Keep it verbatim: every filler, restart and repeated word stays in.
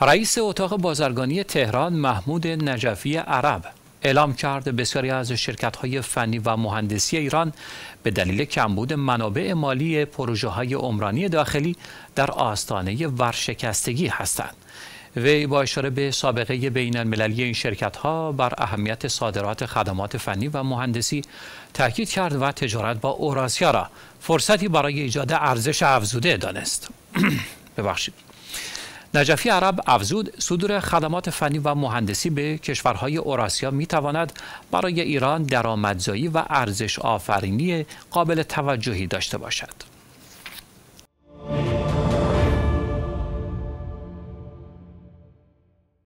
رئیس اتاق بازرگانی تهران محمود نجفی عرب اعلام کرد بسیاری از شرکت‌های فنی و مهندسی ایران به دلیل کمبود منابع مالی پروژه‌های عمرانی داخلی در آستانه ورشکستگی هستند. وی با اشاره به سابقه بین المللی این شرکت‌ها بر اهمیت صادرات خدمات فنی و مهندسی تاکید کرد و تجارت با اوراسیا را فرصتی برای ایجاد ارزش افزوده دانست. ببخشید. نجفی عرب افزود صدور خدمات فنی و مهندسی به کشورهای اوراسیا می‌تواند برای ایران درآمدزایی و ارزش آفرینی قابل توجهی داشته باشد.